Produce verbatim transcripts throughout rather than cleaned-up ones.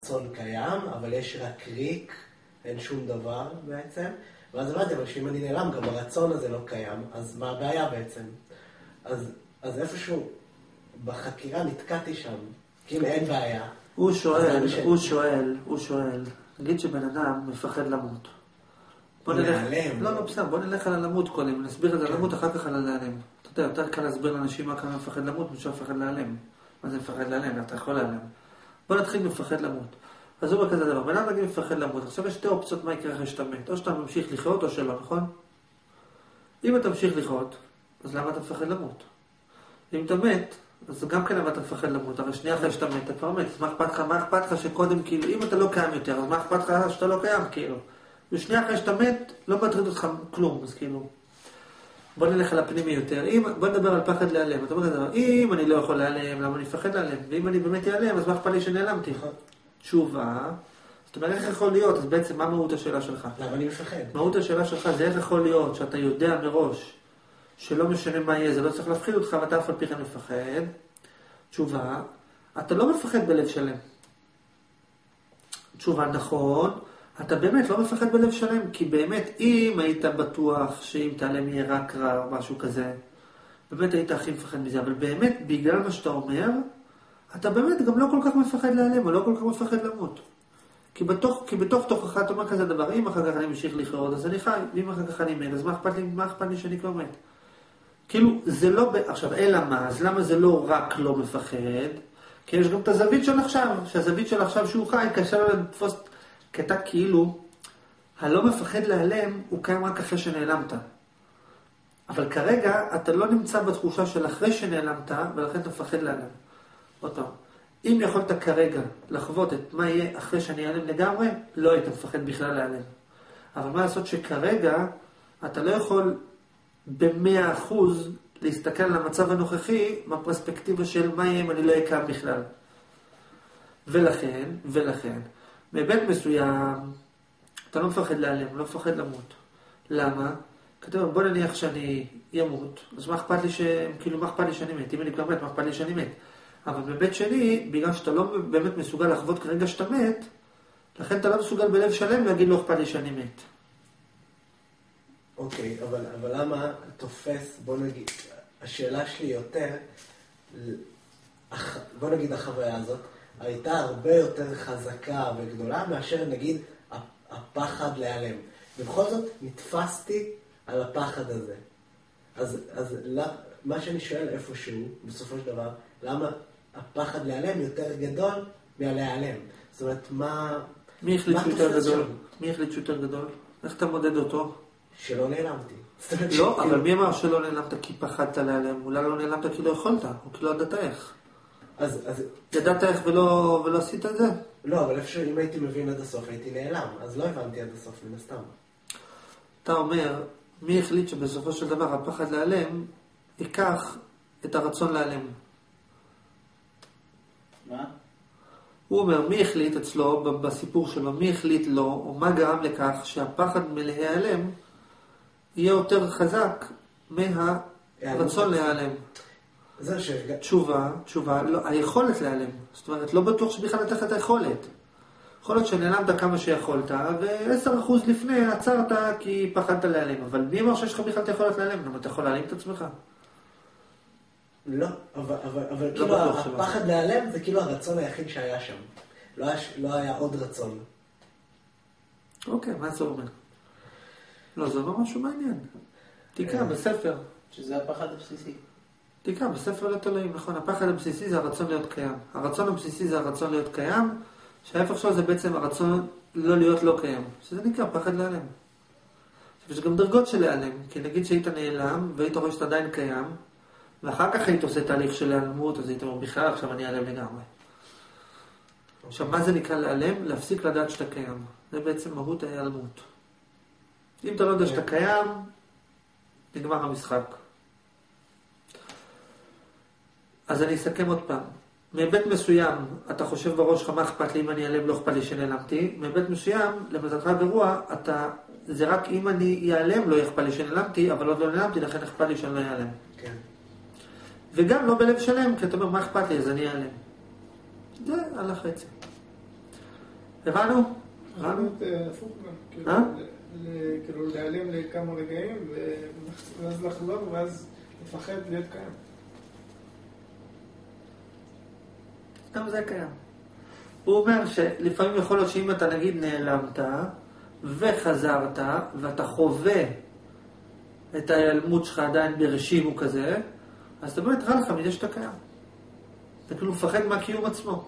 רצון קיים, אבל יש רק ריק, אין שום דבר בעצם. ואז הבנתי, אבל שאם אני נעלם, גם הרצון הזה לא קיים, אז מה הבעיה בעצם? אז, אז איפשהו בחקירה נתקעתי שם, כי אם אין בעיה. הוא שואל, הוא שואל, הוא שואל, נגיד שבן אדם מפחד למות. בוא נלך, לא, לא, בסדר, בוא נלך על הלמות קודם, נסביר את הלמות, אחר כך על הלהלם. אתה יודע, יותר קל להסביר לאנשים מה כמה מפחד למות, משהו מפחד להלם. מה זה מפחד להלם? אתה יכול להלם. בוא נתחיל מפחד למות. אז הוא בכזה דבר, בן אדם נגיד מפחד למות, עכשיו יש שתי אופציות מה יקרה אחרי שאתה מת, או שאתה ממשיך לחיות או שלא, נכון? אם אתה ממשיך לחיות, אז למה אתה מפחד למות? אם אתה מת, אז גם כן למה אתה מפחד למות, הרי שנייה אחרי שאתה מת, אתה כבר מת, אז מה אכפת לך, מה אכפת לך שקודם, כאילו, אם אתה לא קיים יותר, אז מה אכפת לך שאתה לא קיים, כאילו? ושנייה אחרי שאתה מת, לא מטריד אותך כלום, אז כאילו, בוא נלך על הפנימי יותר, אם, בוא נדבר על פחד להיעלם, אתה אומר כזה, אם אני לא יכול להיעלם, למה אני מפחד להיעלם? ואם אני באמת אעלם, אז מה אכפת לי שנעלמתי? תשובה, זאת אומרת, איך יכול להיות? אז בעצם, מה מהות השאלה שלך? למה אני מפחד? מהות השאלה שלך זה איך יכול להיות שאתה יודע מראש שלא משנה מה יהיה, זה לא צריך להפחיד אותך, ואתה אף על פי כן מפחד. תשובה, אתה לא מפחד בלב שלם. תשובה, נכון, אתה באמת לא מפחד בלב שלם, כי באמת, אם היית בטוח שאם תעלם יהיה רק רע או משהו כזה, באמת היית הכי מפחד מזה, אבל באמת, בגלל מה שאתה אומר, אתה באמת גם לא כל כך מפחד להיעלם, או לא כל כך מפחד למות. כי בתוך, כי בתוך תוכך אתה אומר כזה דבר, אם אחר כך אני ממשיך לחיות, אז אני חי, ואם אחר כך אני מת, אז מה אכפת לי, מה אכפת לי שאני כבר מת? כאילו, זה לא, עכשיו, אלא מה, אז למה זה לא רק לא מפחד? כי יש גם את הזווית של עכשיו, שהזווית של עכשיו שהוא חי, קשה לתפוס, כי אתה כאילו, הלא מפחד להיעלם, הוא קיים רק אחרי שנעלמת. אבל כרגע, אתה לא נמצא בתחושה של אחרי שנעלמת, ולכן אתה מפחד להיעלם. עוד פעם. אם יכולת כרגע לחוות את מה יהיה אחרי שאני אעלם לגמרי, לא היית מפחד בכלל להיעלם. אבל מה לעשות שכרגע אתה לא יכול במאה אחוז להסתכל על המצב הנוכחי מהפרספקטיבה של מה יהיה אם אני לא אקם בכלל. ולכן, ולכן, מבית מסוים, אתה לא מפחד להיעלם, לא מפחד למות. למה? כתוב, בוא נניח שאני ימות, אז מה אכפת לי ש... כאילו, מה אכפת לי שאני מת? אם אני כבר מת, מה אכפת לי שאני מת? אבל בבית שני, בגלל שאתה לא באמת מסוגל לחוות כרגע שאתה מת, לכן אתה לא מסוגל בלב שלם להגיד לא אכפת לי שאני מת. אוקיי, אבל, אבל למה תופס, בוא נגיד, השאלה שלי יותר, בוא נגיד החוויה הזאת, הייתה הרבה יותר חזקה וגדולה מאשר נגיד הפחד להיעלם. ובכל זאת נתפסתי על הפחד הזה. אז, אז מה שאני שואל איפשהו, בסופו של דבר, למה הפחד להיעלם יותר גדול מהלהיעלם? זאת אומרת, מה... מי החליט יותר גדול? מי החליט יותר גדול? איך אתה מודד אותו? שלא נעלמתי. לא, אבל מי אמר שלא נעלמת כי פחדת להיעלם? אולי לא נעלמת כי לא יכולת, או כי לא ידעת איך. אז, אז... ידעת איך ולא, ולא עשית את זה? לא, אבל איפשהו אם הייתי מבין עד הסוף, הייתי נעלם. אז לא הבנתי עד הסוף, מן הסתם. אתה אומר, מי החליט שבסופו של דבר הפחד להיעלם ייקח את הרצון להיעלם? מה? הוא אומר, מי החליט אצלו, בסיפור שלו, מי החליט לו, או מה גרם לכך שהפחד מלהיעלם יהיה יותר חזק מהרצון להיעלם? זה ש... תשובה, תשובה, לא, היכולת להיעלם. זאת אומרת, לא בטוח שבכלל נתך את היכולת. יכול להיות שנעלמת כמה שיכולת, ו-עשרה אחוז לפני עצרת כי פחדת להיעלם. אבל מי אמר שיש לך בכלל את היכולת להיעלם? למה אתה יכול להעלים את עצמך? לא, אבל, אבל, אבל לא כאילו הפחד שלא. להיעלם זה כאילו הרצון היחיד שהיה שם. לא היה, לא היה עוד רצון. אוקיי, מה זה אומר? לא, זה אומר משהו מעניין. תקרא בספר. שזה הפחד הבסיסי. תקרא בספר לתולעים, נכון. הפחד הבסיסי זה הרצון להיות קיים. הרצון הבסיסי זה הרצון להיות קיים, שההפך שלו זה בעצם הרצון לא להיות לא קיים. שזה נקרא פחד להיעלם. יש גם דרגות של להיעלם. כי נגיד שהיית נעלם והיית רואה שאתה עדיין קיים, ואחר כך היית עושה תהליך של להיעלמות, אז היית אומר, בכלל עכשיו אני אעלם לגמרי. עכשיו, מה זה נקרא להיעלם? להפסיק לדעת שאתה קיים. זה בעצם מהות ההיעלמות. אם אתה לא יודע שאתה קיים, נגמר המשחק. אז אני אסכם עוד פעם. מבית מסוים, אתה חושב בראש לך, מה אכפת לי אם אני אעלם, לא אכפת לי שנעלמתי. מבית מסוים, למזלך גרוע, אתה, זה רק אם אני אעלם, לא אכפת לי שנעלמתי, אבל עוד לא נעלמתי, לכן אכפת לי שאני לא אעלם. כן. וגם לא בלב שלם, כי אתה אומר, מה אכפת לי, אז אני אעלם. זה על החצי. הבנו? יכול להיות הפוך גם. אה? כאילו להיעלם לכמה רגעים, ואז לחזור, ואז לפחד להיות קיים. גם זה קיים. הוא אומר שלפעמים יכול להיות שאם אתה נגיד נעלמת וחזרת ואתה חווה את ההיעלמות שלך עדיין ברשים הוא כזה, אז אתה באמת רע לך מזה שאתה קיים. אתה כאילו מפחד מהקיום עצמו.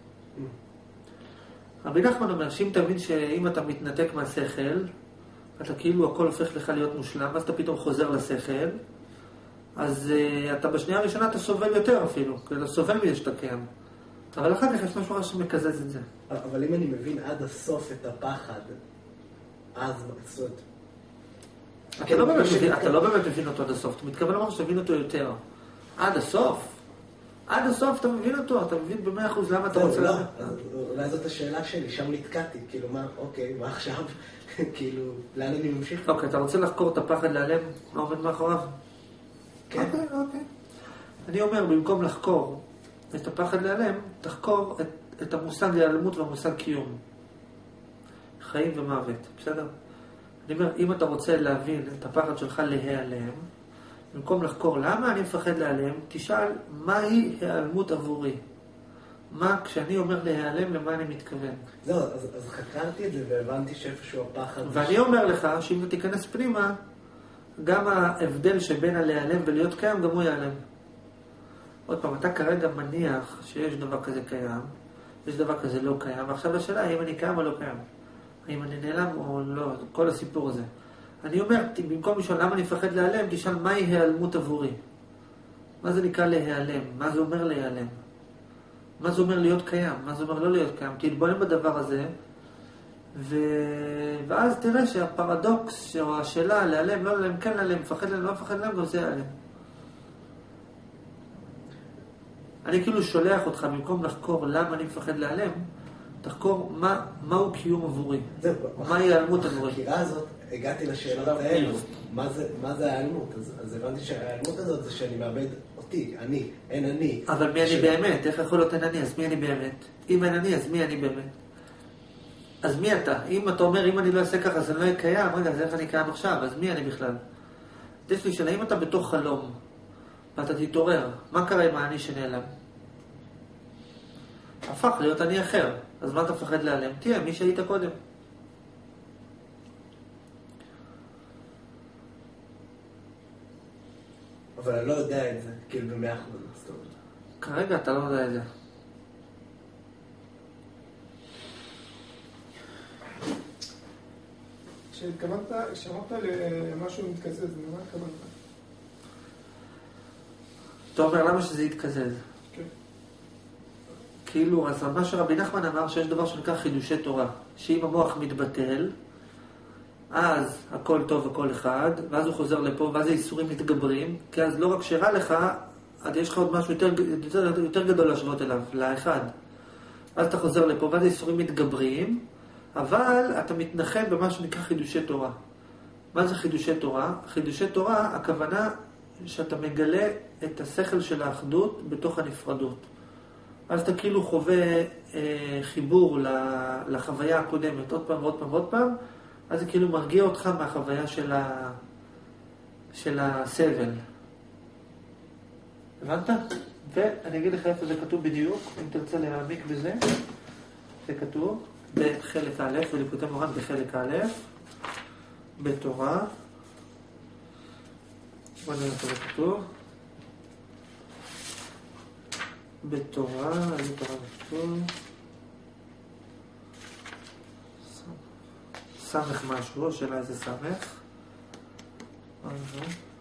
רבי נחמן אומר שאם תבין שאם אתה מתנתק מהשכל, אתה כאילו הכל הופך לך להיות מושלם, אז אתה פתאום חוזר לשכל, אז uh, אתה בשנייה הראשונה אתה סובל יותר אפילו, כי אתה סובל מזה שאתה קיים. אבל אחר כך יש משהו שמקזז את זה. אבל אם אני מבין עד הסוף את הפחד, אז זאת... אתה לא באמת מבין, אתה לא באמת מבין אותו עד הסוף, אתה מתכוון לומר שתבין אותו יותר. עד הסוף? עד הסוף אתה מבין אותו, אתה מבין במאה אחוז למה אתה רוצה... לא, אולי זאת השאלה שלי, שם נתקעתי, כאילו מה, אוקיי, מה עכשיו? כאילו, לאן אני ממשיך? אוקיי, אתה רוצה לחקור את הפחד להיעלם? מה עובד מאחוריו? כן. אוקיי, אוקיי. אני אומר, במקום לחקור את הפחד להיעלם, תחקור את, את המושג היעלמות והמושג קיום. חיים ומוות, בסדר? אני אומר, אם אתה רוצה להבין את הפחד שלך להיעלם, במקום לחקור למה אני מפחד להיעלם, תשאל מהי היעלמות עבורי. מה, כשאני אומר להיעלם, למה אני מתכוון? זהו, אז, אז חקרתי את זה והבנתי שאיפשהו הפחד... ואני אומר לך, שאם אתה תיכנס פנימה, גם ההבדל שבין הלהיעלם ולהיות קיים, גם הוא ייעלם. עוד פעם, אתה כרגע מניח שיש דבר כזה קיים, יש דבר כזה לא קיים, ועכשיו השאלה, האם אני קיים או לא קיים? האם אני נעלם או לא? כל הסיפור הזה. אני אומר, במקום לשאול למה אני מפחד להיעלם, תשאל מהי היעלמות עבורי. מה זה נקרא להיעלם? מה זה אומר להיעלם? מה זה אומר להיות קיים? מה זה אומר לא להיות קיים? תתבונן בדבר הזה, ו... ואז תראה שהפרדוקס, או השאלה להיעלם, לא להיעלם, כן להיעלם, מפחד להיעלם, לא מפחד להיעלם, גם זה להיעלם. אני כאילו שולח אותך, במקום לחקור למה אני מפחד להיעלם, תחקור מה, מהו קיום עבורי. זהו, מה היא ההיעלמות עבורי. בחקירה הזאת הגעתי לשאלות האלו, מה זה, מה זה ההיעלמות? אז, אז הבנתי שההיעלמות הזאת זה שאני מאבד אותי, אני, אין אני. אבל מי ש... אני באמת? איך יכול להיות אין אני? אז מי אני באמת? אם אין אני, אז מי אני באמת? אז מי אתה? אם אתה אומר, אם אני לא אעשה ככה, אז אני לא אהיה קיים, רגע, אז איך אני קיים עכשיו? אז מי אני בכלל? יש לי שאלה, אם אתה בתוך חלום, ואתה תתעורר, מה קרה עם האני שנעלם? הפך להיות אני אחר. אז מה אתה מפחד להיעלם? תהיה, מי שהיית קודם. אבל אני לא יודע את זה, כאילו במאה אחוז. כרגע אתה לא יודע את זה. כשהתכוונת, כשאמרת למשהו מתקזז, למה התכוונת? אתה אומר, למה שזה יתקזז? כן. כאילו, אז מה שרבי נחמן אמר שיש דבר שנקרא חידושי תורה, שאם המוח מתבטל, אז הכל טוב הכל אחד, ואז הוא חוזר לפה, ואז האיסורים מתגברים, כי אז לא רק שרע לך, אז יש לך עוד משהו יותר, יותר, יותר גדול להשוות אליו, לאחד. אז אתה חוזר לפה, ואז האיסורים מתגברים, אבל אתה מתנחם במה שנקרא חידושי תורה. מה זה חידושי תורה? חידושי תורה, הכוונה שאתה מגלה את השכל של האחדות בתוך הנפרדות. אז אתה כאילו חווה אה, חיבור לחוויה הקודמת עוד פעם ועוד פעם ועוד פעם, אז זה כאילו מרגיע אותך מהחוויה של, ה... של הסבל. הבנת? ואני אגיד לך איפה זה כתוב בדיוק, אם תרצה להעמיק בזה. זה כתוב בחלק א', וליקוטי מורן בחלק א', בתורה. בוא נראה איפה זה כתוב. בתורה, איזה תורה זה כתוב? סמך משהו, השאלה איזה סמך.